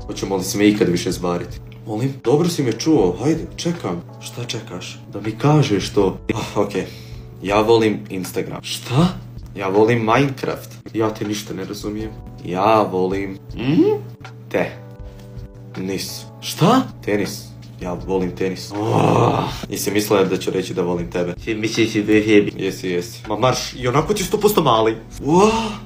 Hoćemo li se mi ikad više zbariti? Molim? Dobro si me čuo, hajde, čekam. Šta čekaš? Da mi kažeš to. Okej. Ja volim Instagram. Šta? Ja volim Minecraft. Ja te ništa ne razumijem. Ja volim... Tenis. Šta? Tenis. Ja volim tenis. Jesi mislila da ću reći da volim tebe? Jesi. Ma marš, i onako ti 100% mali.